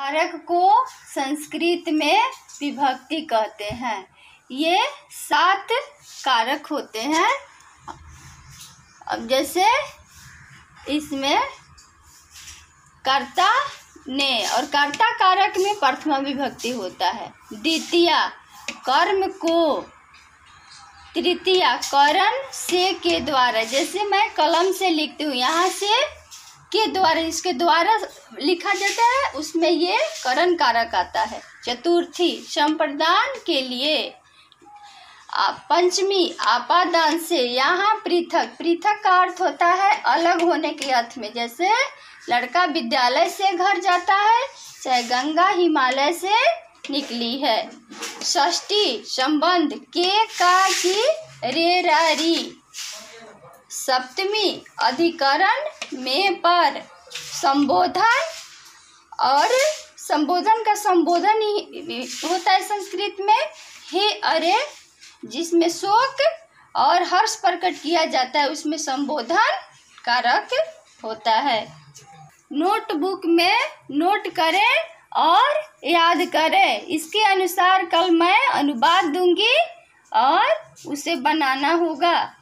कारक को संस्कृत में विभक्ति कहते हैं। ये 7 कारक होते हैं। अब जैसे इसमें कर्ता ने और कर्ता कारक में प्रथमा विभक्ति होता है। द्वितीया कर्म को, तृतीया करण से के द्वारा, जैसे मैं कलम से लिखती हूँ, यहाँ से के द्वारा, इसके द्वारा लिखा जाता है, उसमें ये करण कारक आता है। चतुर्थी संप्रदान के लिए। पंचमी आपादान से, यहाँ पृथक, पृथक का अर्थ होता है अलग होने के अर्थ में। जैसे लड़का विद्यालय से घर जाता है, चाहे गंगा हिमालय से निकली है। षष्ठी संबंध के का की रे रा री। सप्तमी अधिकरण में पर संबोधन, और संबोधन का संबोधन ही होता है संस्कृत में हे अरे, जिसमें शोक और हर्ष प्रकट किया जाता है, उसमें संबोधन कारक होता है। नोटबुक में नोट करें और याद करें। इसके अनुसार कल मैं अनुवाद दूंगी और उसे बनाना होगा।